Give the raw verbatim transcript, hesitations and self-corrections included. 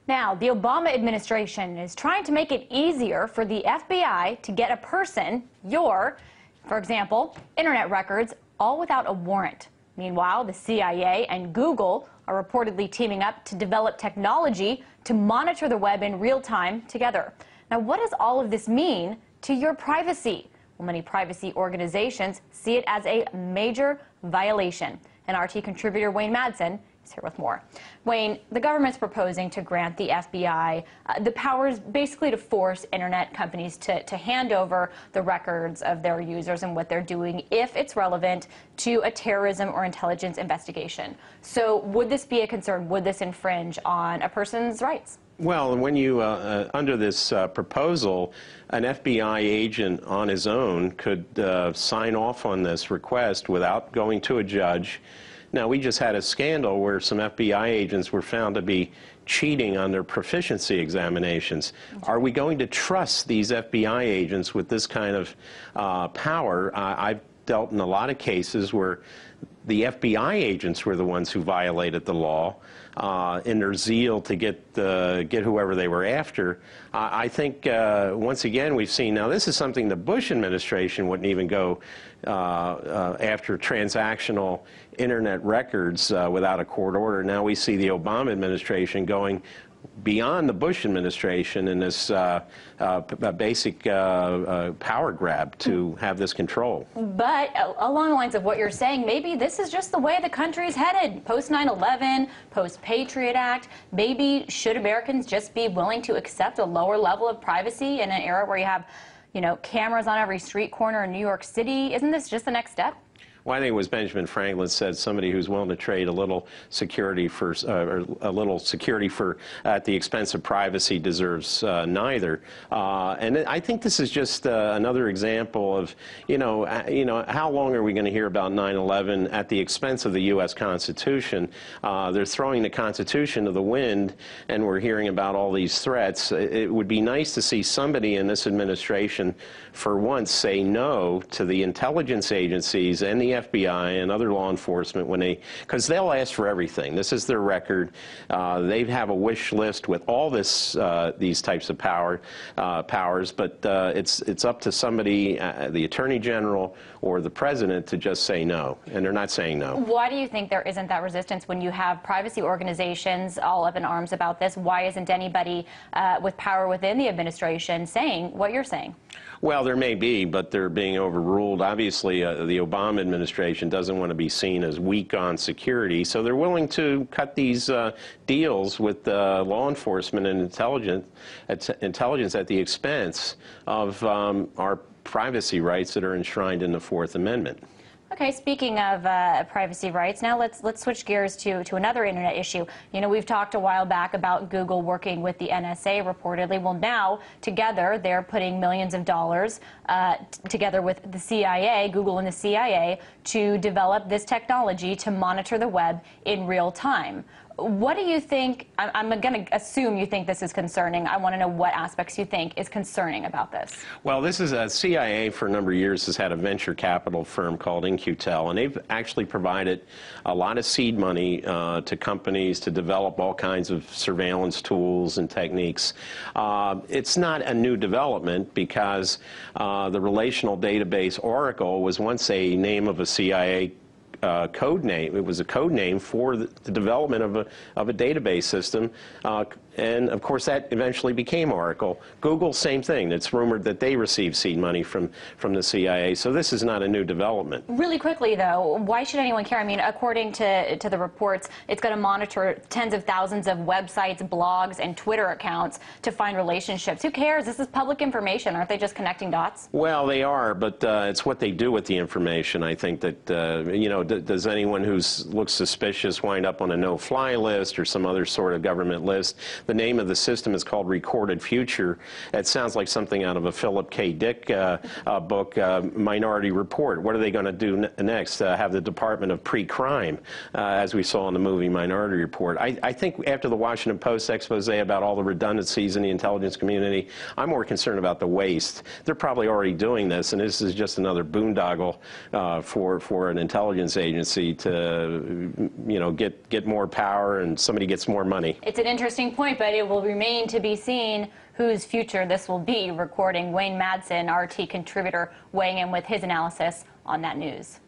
Now, the Obama administration is trying to make it easier for the F B I to get a person, your, for example, internet records, all without a warrant. Meanwhile, the C I A and Google are reportedly teaming up to develop technology to monitor the web in real time together. Now, what does all of this mean to your privacy? Well, many privacy organizations see it as a major violation. And R T contributor Wayne Madsen is here with more. Wayne, the government's proposing to grant the F B I uh, the powers basically to force internet companies to, to hand over the records of their users and what they're doing if it's relevant to a terrorism or intelligence investigation. So would this be a concern? Would this infringe on a person's rights? Well, when you, uh, uh, under this uh, proposal, an F B I agent on his own could uh, sign off on this request without going to a judge. Now, we just had a scandal where some F B I agents were found to be cheating on their proficiency examinations. Are we going to trust these F B I agents with this kind of uh, power? Uh, I've dealt in a lot of cases where the F B I agents were the ones who violated the law uh, in their zeal to get uh, get whoever they were after. Uh, I think uh, once again we've seen, now this is something the Bush administration wouldn't even go uh, uh, after transactional internet records uh, without a court order. Now we see the Obama administration going beyond the Bush administration in this uh, uh, basic uh, uh, power grab to have this control. But uh, along the lines of what you're saying, maybe this is just the way the country's headed. Post nine eleven, post-Patriot Act, maybe should Americans just be willing to accept a lower level of privacy in an era where you have, you know, cameras on every street corner in New York City? Isn't this just the next step? Well, I think it was Benjamin Franklin said, somebody who's willing to trade a little security for, uh, or a little security for at the expense of privacy deserves uh, neither. Uh, and I think this is just uh, another example of, you know, uh, you know, how long are we going to hear about nine eleven at the expense of the U S Constitution? Uh, they're throwing the Constitution to the wind, and we're hearing about all these threats. It would be nice to see somebody in this administration, for once, say no to the intelligence agencies and the F B I and other law enforcement when they, because they'll ask for everything. This is their record. Uh, they have a wish list with all this, uh, these types of power, uh, powers, but uh, it's it's up to somebody, uh, the Attorney General or the President, to just say no, and they're not saying no. Why do you think there isn't that resistance when you have privacy organizations all up in arms about this? Why isn't anybody uh, with power within the administration saying what you're saying? Well, there may be, but they're being overruled. Obviously, uh, the Obama administration doesn't want to be seen as weak on security, so they're willing to cut these uh, deals with uh, law enforcement and intelligence, intelligence at the expense of um, our privacy rights that are enshrined in the Fourth Amendment. Okay, speaking of uh, privacy rights, now let's let's switch gears to to another internet issue. You know, we've talked a while back about Google working with the N S A reportedly. Well, now together they're putting millions of dollars uh, together with the C I A, Google and the C I A, to develop this technology to monitor the web in real time. What do you think? I'm, I'm going to assume you think this is concerning. I want to know what aspects you think is concerning about this. Well, this is a C I A for a number of years has had a venture capital firm called In-Q-Tel, and they've actually provided a lot of seed money uh, to companies to develop all kinds of surveillance tools and techniques. Uh, it's not a new development because uh, the relational database Oracle was once a name of a C I A Uh, code name. It was a code name for the, the development of a, of a database system, uh, and of course that eventually became Oracle. Google, same thing. It's rumored that they received seed money from, from the C I A, so this is not a new development. Really quickly, though, why should anyone care? I mean, according to, to the reports, it's going to monitor tens of thousands of websites, blogs, and Twitter accounts to find relationships. Who cares? This is public information. Aren't they just connecting dots? Well, they are, but uh, it's what they do with the information. I think that, uh, you know, d does anyone who looks suspicious wind up on a no-fly list or some other sort of government list? The name of the system is called Recorded Future. It sounds like something out of a Philip K. Dick uh, uh, book, uh, Minority Report. What are they going to do ne next? Uh, have the Department of Pre-Crime, uh, as we saw in the movie Minority Report. I, I think after the Washington Post expose about all the redundancies in the intelligence community, I'm more concerned about the waste. They're probably already doing this, and this is just another boondoggle uh, for, for an intelligence intelligence agency to, you know, get, get more power and somebody gets more money. It's an interesting point, but it will remain to be seen whose future this will be. Recording Wayne Madsen, R T contributor, weighing in with his analysis on that news.